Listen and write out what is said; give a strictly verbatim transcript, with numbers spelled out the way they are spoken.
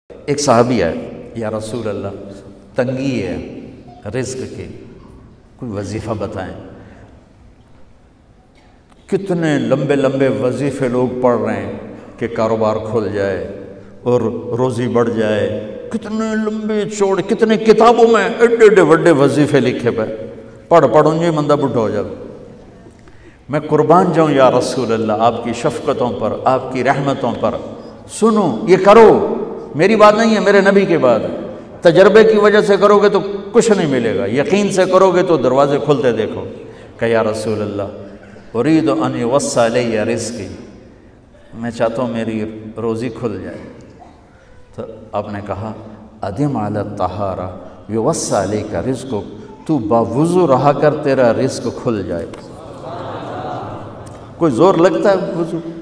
एक सहाबी है, या रसूल अल्लाह तंगी है रिज़्क़ की, कोई वजीफ़ा बताएं। कितने लंबे लंबे वजीफ़े लोग पढ़ रहे हैं कि कारोबार खुल जाए और रोज़ी बढ़ जाए। कितने लंबे चौड़े, कितने किताबों में एडे एडे बड़े वजीफ़े लिखे पे, पढ़ पढ़ उन्हें बंदा बुढ़ा हो जाए। मैं कुर्बान जाऊँ या रसूल अल्लाह आपकी शफ़क़तों पर, आपकी रहमतों पर। सुनो, ये करो, मेरी बात नहीं है, मेरे नबी की बात है। तजर्बे की वजह से करोगे तो कुछ नहीं मिलेगा, यकीन से करोगे तो दरवाजे खुलते देखो। कहा या रसूल अल्लाह उरीद अन युवस्सा अलैया रिज़्क़ी, मैं चाहता हूँ मेरी रोज़ी खुल जाए। तो आपने कहा अदिम अला तहारा युवस्सा अलैका रिज़्क़ुक, तू बावुज़ू रहा कर, तेरा रिज़्क़ खुल जाए। कोई ज़ोर लगता है वुज़ू?